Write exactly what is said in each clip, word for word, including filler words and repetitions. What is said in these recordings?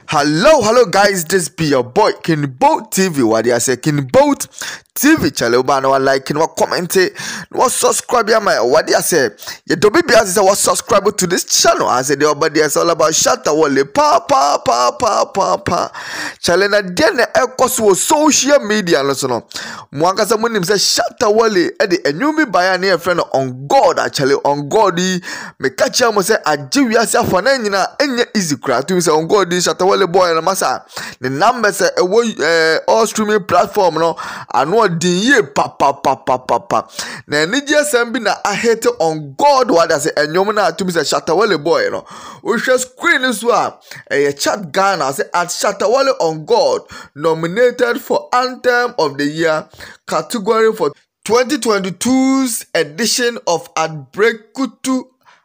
Hello, hello guys, this be your boy King Boat T V. What do I say? King Boat T V. Chale ba no like, no comment, no subscribe ya my. What do I say? You don't be as I was subscribe to this channel. I said the other day it's all about Shatta Wale. Pa pa pa pa pa pa. Chale na den e social media no so no. Mwanga sa munim say Shatta Wale e de enyumi baya ne friend on God actually on God me catch am say ajiwi ase afana nyina enye easy cry to say on God Shatta Wale boy na masa the numbers e wo all streaming platform no ano din ye pa pa pa pa pa pa na ni je sam bi na a hate on God what say enyom na to say Shatta Wale boy no we share screen so a e chat Ghana say at Shatta Wale on God nominated for Anthem of the Year category for twenty twenty-two's edition of Adbrekutu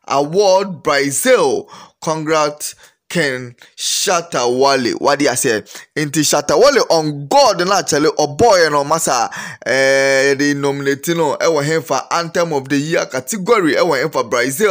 Award Brazil. Congrats Ken Shatta Wale. What do I say? Inti Shatta Wale on God na actually a boy no masa eh the nominating no e won for Anthem of the Year category e won for Brazil.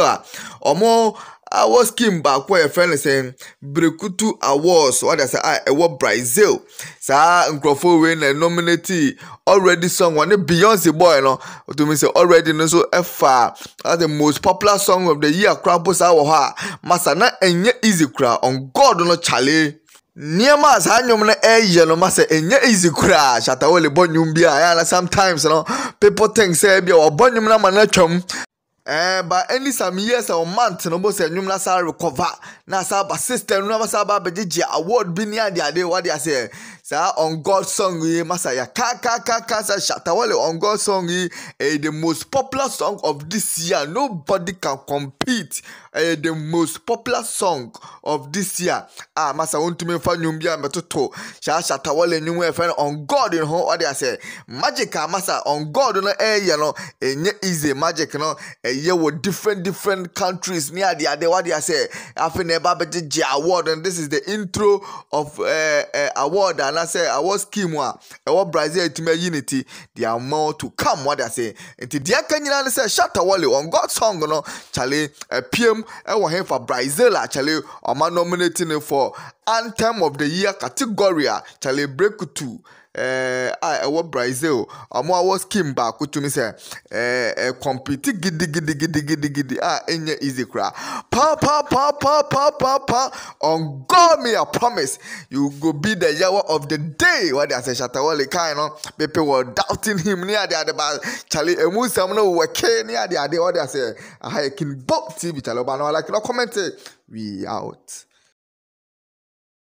Omo I was Kim back where a friend saying Brekutu Awards. What I say? I was Brazil. Sa Nkrofo win a nominee already song one Beyonce boy no. To me say already no so far as the most popular song of the year. Crab was our ha. Masa na enye easy cry on God no chale. Niema sa nyom na eh no masa enye easy cry. Shatta Wale bonyum bia. Ya sometimes no people think say bia wa bonyum na manatwam. Eh, but any some years or months, no more say you na sa recover. Na sa ba system, no sa ba beji award bi ni ade ade what they say. Sa on God song ye masa ya ka ka ka ka sa Shatta Wale on God song ye eh, the most popular song of this year. Nobody can compete. Eh, the most popular song of this year. Ah, masa want to me fa nyumbia metoto. Sha Shatta Wale nyumwe friend on God in ho what they say. Magic masa on God no eh you know enye easy magic no eh, yeah, with different different countries near the other what I say after never beji award, and this is the intro of uh, uh, award, and I say award scheme wa award Brazil team unity there are more to come what I say until the Kenya say Shatta Wale on God song no chale uh, P M e won here for Brazil actually or man nominating for Anthem of the Year category chale Brekutu eh I was Brazil amo was Kim back to me say eh eh compete gidi gidi gidi gidi gidi ah enye easy cry pa pa pa pa pa pa pa on God me I promise you go be the year of the day what they say Shatta Wale kind no people were doubting him near the other but Charlie emu sam no work near the other what they say I can book T V chalo ba no like no comment we out.